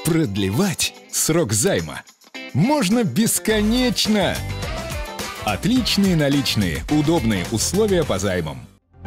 Продлевать срок займа можно бесконечно. Отличные наличные, удобные условия по займам.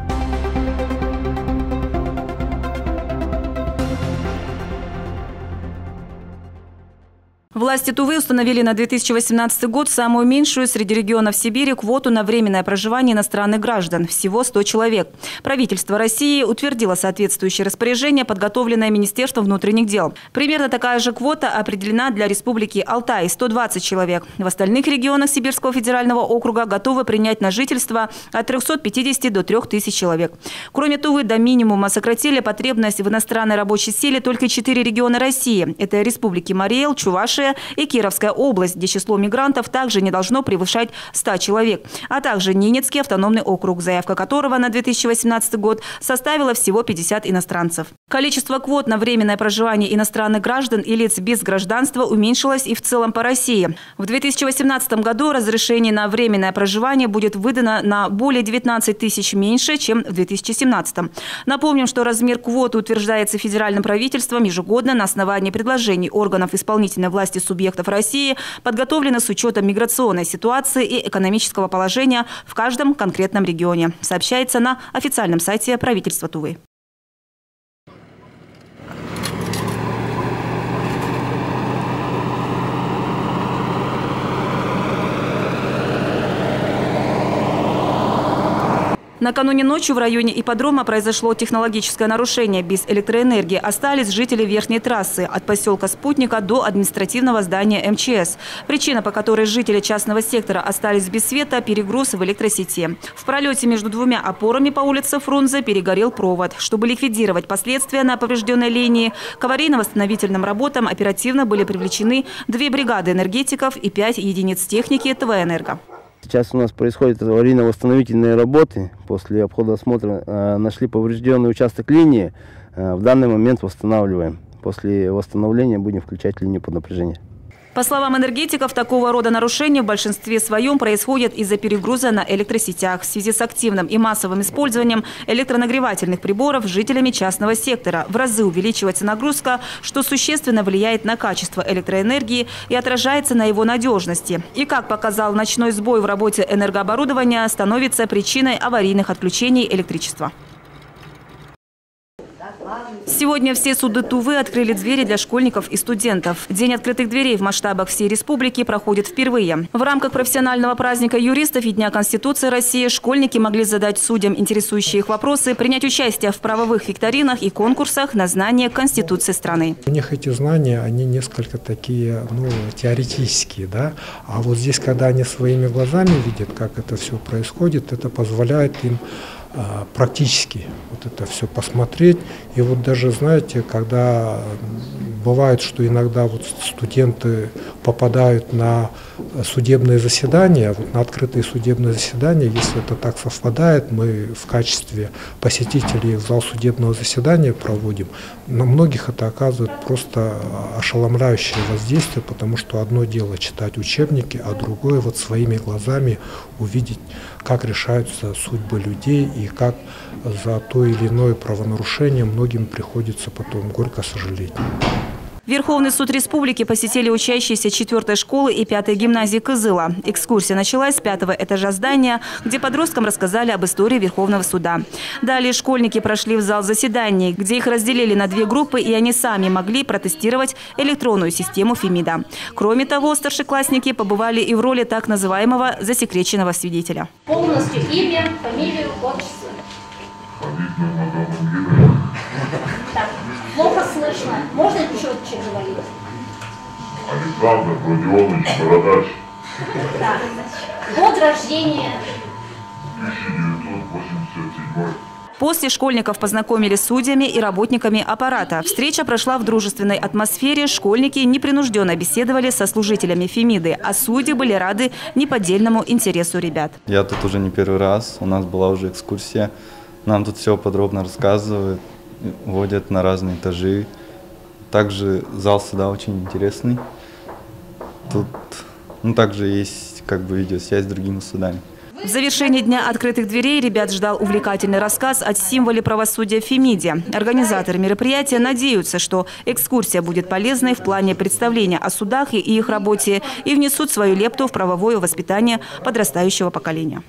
Власти Тувы установили на 2018 год самую меньшую среди регионов Сибири квоту на временное проживание иностранных граждан – всего 100 человек. Правительство России утвердило соответствующее распоряжение, подготовленное Министерством внутренних дел. Примерно такая же квота определена для Республики Алтай – 120 человек. В остальных регионах Сибирского федерального округа готовы принять на жительство от 350 до 3000 человек. Кроме Тувы, до минимума сократили потребность в иностранной рабочей силе только 4 региона России – это республики Марий Эл, Чувашия и Кировская область, где число мигрантов также не должно превышать 100 человек, а также Ненецкий автономный округ, заявка которого на 2018 год составила всего 50 иностранцев. Количество квот на временное проживание иностранных граждан и лиц без гражданства уменьшилось и в целом по России. В 2018 году разрешение на временное проживание будет выдано на более 19 тысяч меньше, чем в 2017. Напомним, что размер квоты утверждается федеральным правительством ежегодно на основании предложений органов исполнительной власти субъектов России, подготовлено с учетом миграционной ситуации и экономического положения в каждом конкретном регионе, сообщается на официальном сайте правительства Тувы. Накануне ночью в районе ипподрома произошло технологическое нарушение. Без электроэнергии остались жители верхней трассы от поселка Спутника до административного здания МЧС. Причина, по которой жители частного сектора остались без света – перегруз в электросети. В пролете между двумя опорами по улице Фрунзе перегорел провод. Чтобы ликвидировать последствия на поврежденной линии, к аварийно-восстановительным работам оперативно были привлечены 2 бригады энергетиков и 5 единиц техники ТВ-Энерго. Сейчас у нас происходят аварийно-восстановительные работы. После обхода осмотра нашли поврежденный участок линии. В данный момент восстанавливаем. После восстановления будем включать линию под напряжение. По словам энергетиков, такого рода нарушения в большинстве своем происходят из-за перегруза на электросетях в связи с активным и массовым использованием электронагревательных приборов жителями частного сектора. В разы увеличивается нагрузка, что существенно влияет на качество электроэнергии и отражается на его надежности. И, как показал ночной сбой в работе энергооборудования, становится причиной аварийных отключений электричества. Сегодня все суды Тувы открыли двери для школьников и студентов. День открытых дверей в масштабах всей республики проходит впервые. В рамках профессионального праздника юристов и Дня Конституции России школьники могли задать судьям интересующие их вопросы, принять участие в правовых викторинах и конкурсах на знание Конституции страны. У них эти знания, они несколько такие, теоретические, да? А вот здесь, когда они своими глазами видят, как это все происходит, это позволяет им практически вот это все посмотреть. И вот даже, знаете, когда бывает, что иногда вот студенты попадают на судебные заседания, вот на открытые судебные заседания, если это так совпадает, мы в качестве посетителей в зал судебного заседания проводим, на многих это оказывает просто ошеломляющее воздействие, потому что одно дело читать учебники, а другое вот своими глазами увидеть, как решаются судьбы людей и как за то или иное правонарушение многим приходится потом горько сожалеть. Верховный суд республики посетили учащиеся 4-й школы и 5-й гимназии Кызыла. Экскурсия началась с 5-го этажа здания, где подросткам рассказали об истории Верховного суда. Далее школьники прошли в зал заседаний, где их разделили на 2 группы, и они сами могли протестировать электронную систему Фемида. Кроме того, старшеклассники побывали и в роли так называемого засекреченного свидетеля. Полностью имя, фамилию, отчество. Так, плохо слышно. Можно четче говорить? Александр Родионович Бородач. Так. Год рождения. 1987. После школьников познакомили с судьями и работниками аппарата. Встреча прошла в дружественной атмосфере. Школьники непринужденно беседовали со служителями Фемиды, а судьи были рады неподдельному интересу ребят. Я тут уже не первый раз, у нас была уже экскурсия. Нам тут все подробно рассказывают, водят на разные этажи. Также зал суда очень интересный. Тут также есть видеосвязь с другими судами. В завершении Дня открытых дверей ребят ждал увлекательный рассказ о символе правосудия Фемиде. Организаторы мероприятия надеются, что экскурсия будет полезной в плане представления о судах и их работе и внесут свою лепту в правовое воспитание подрастающего поколения.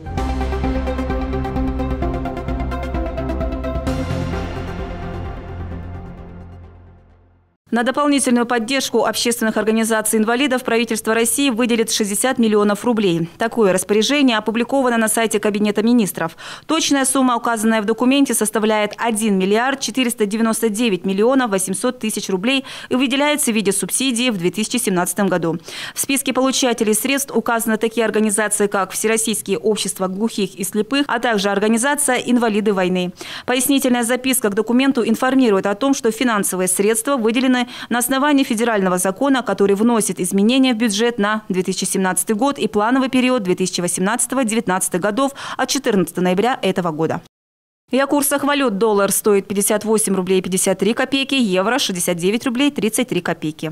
На дополнительную поддержку общественных организаций инвалидов правительство России выделит 60 миллионов рублей. Такое распоряжение опубликовано на сайте Кабинета министров. Точная сумма, указанная в документе, составляет 1 миллиард 499 миллионов 800 тысяч рублей и выделяется в виде субсидии в 2017 году. В списке получателей средств указаны такие организации, как Всероссийские общества глухих и слепых, а также организация «Инвалиды войны». Пояснительная записка к документу информирует о том, что финансовые средства выделены на основании федерального закона, который вносит изменения в бюджет на 2017 год и плановый период 2018-2019 годов от 14 ноября этого года. И о курсах валют: доллар стоит 58 рублей 53 копейки, евро 69 рублей 33 копейки.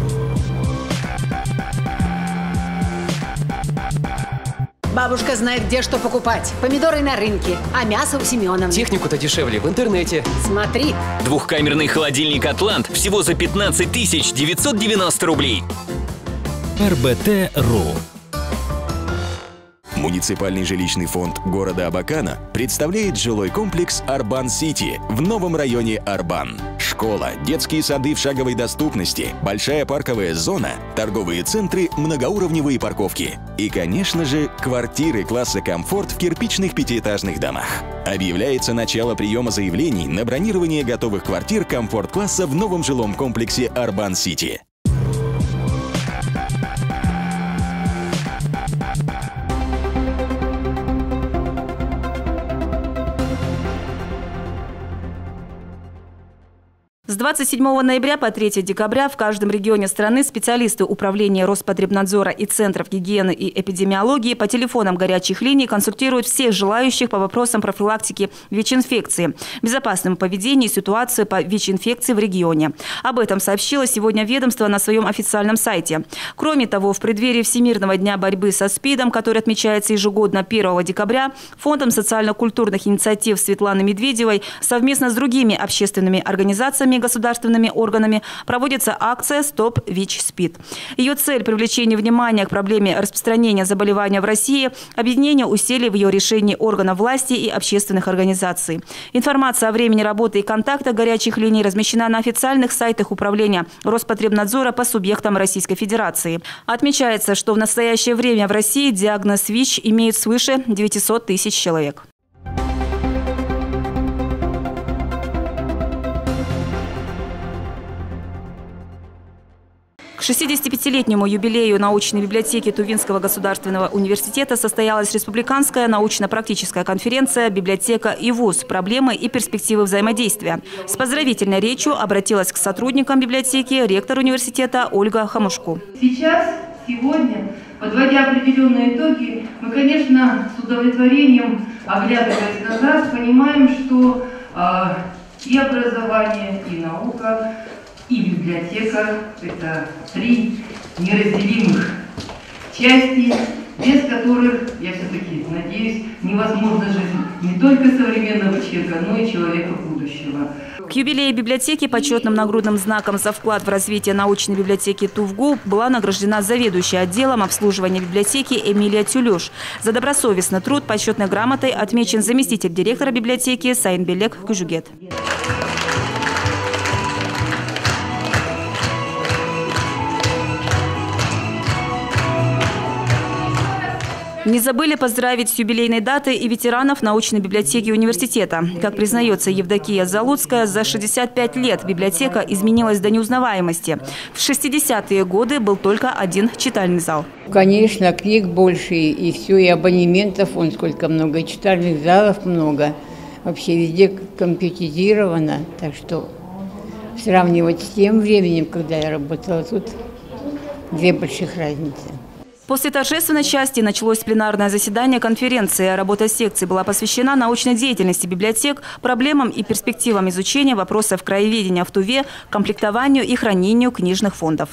Бабушка знает, где что покупать. Помидоры на рынке, а мясо у Семеновны. Технику-то дешевле в интернете. Смотри. Двухкамерный холодильник «Атлант» всего за 15 990 рублей. РБТ.ру. Муниципальный жилищный фонд города Абакана представляет жилой комплекс «Арбан-Сити» в новом районе Арбан. Школа, детские сады в шаговой доступности, большая парковая зона, торговые центры, многоуровневые парковки. И, конечно же, квартиры класса «Комфорт» в кирпичных пятиэтажных домах. Объявляется начало приема заявлений на бронирование готовых квартир комфорт-класса в новом жилом комплексе «Арбан-Сити». С 27 ноября по 3 декабря в каждом регионе страны специалисты Управления Роспотребнадзора и Центров гигиены и эпидемиологии по телефонам горячих линий консультируют всех желающих по вопросам профилактики ВИЧ-инфекции, безопасному поведению и ситуации по ВИЧ-инфекции в регионе. Об этом сообщило сегодня ведомство на своем официальном сайте. Кроме того, в преддверии Всемирного дня борьбы со СПИДом, который отмечается ежегодно 1 декабря, Фондом социально-культурных инициатив Светланы Медведевой совместно с другими общественными организациями, государственными органами проводится акция «Стоп ВИЧ-СПИД». Ее цель – привлечение внимания к проблеме распространения заболевания в России, объединение усилий в ее решении органов власти и общественных организаций. Информация о времени работы и контактах горячих линий размещена на официальных сайтах Управления Роспотребнадзора по субъектам Российской Федерации. Отмечается, что в настоящее время в России диагноз ВИЧ имеют свыше 900 тысяч человек. К 65-летнему юбилею научной библиотеки Тувинского государственного университета состоялась республиканская научно-практическая конференция «Библиотека и ВУЗ. Проблемы и перспективы взаимодействия». С поздравительной речью обратилась к сотрудникам библиотеки ректор университета Ольга Хамушку. Сегодня, подводя определенные итоги, мы, конечно, с удовлетворением, оглядываясь назад, понимаем, что и образование, и наука, и библиотека – это три неразделимых части, без которых, я все-таки надеюсь, невозможна жизнь не только современного человека, но и человека будущего. К юбилею библиотеки почетным нагрудным знаком за вклад в развитие научной библиотеки ТУВГУ была награждена заведующая отделом обслуживания библиотеки Эмилия Тюлюш. За добросовестный труд почетной грамотой отмечен заместитель директора библиотеки Сайнбелек Кужугет. Не забыли поздравить с юбилейной датой и ветеранов научной библиотеки университета. Как признается Евдокия Залуцкая, за 65 лет библиотека изменилась до неузнаваемости. В 60-е годы был только один читальный зал. Конечно, книг больше, и все, и абонементов, вон сколько много, и читальных залов много. Вообще везде компьютеризировано, так что сравнивать с тем временем, когда я работала тут, две больших разницы. После торжественной части началось пленарное заседание конференции. Работа секций была посвящена научной деятельности библиотек, проблемам и перспективам изучения вопросов краеведения в Туве, комплектованию и хранению книжных фондов.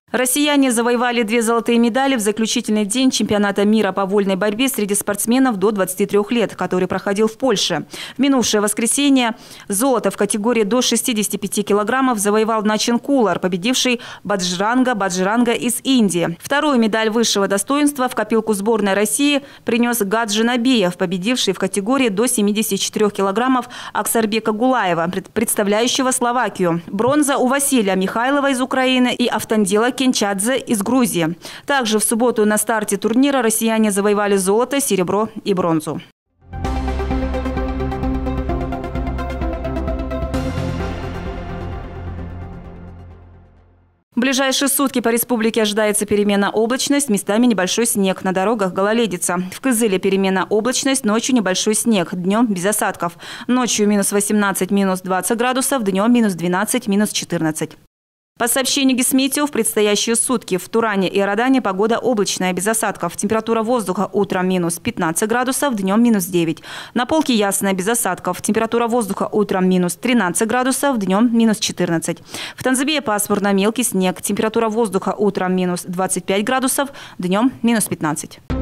Россияне завоевали 2 золотые медали в заключительный день чемпионата мира по вольной борьбе среди спортсменов до 23 лет, который проходил в Польше. В минувшее воскресенье золото в категории до 65 килограммов завоевал Начин Кулар, победивший Баджранга из Индии. Вторую медаль высшего достоинства в копилку сборной России принес Гаджи Набиев, победивший в категории до 74 килограммов Аксарбека Гулаева, представляющего Словакию. Бронза у Василия Михайлова из Украины и Автандила Кенчадзе из Грузии. Также в субботу на старте турнира россияне завоевали золото, серебро и бронзу. В ближайшие сутки по республике ожидается переменная облачность, местами небольшой снег, на дорогах гололедица. В Кызыле переменная облачность, ночью небольшой снег, днем без осадков. Ночью минус 18, минус 20 градусов, днем минус 12, минус 14. По сообщению Гисметео, в предстоящие сутки в Туране и Родане погода облачная, без осадков. Температура воздуха утром минус 15 градусов, днем минус 9. На Полке ясная, без осадков. Температура воздуха утром минус 13 градусов, днем минус 14. В Танзыбе пасмурно, мелкий снег. Температура воздуха утром минус 25 градусов, днем минус 15.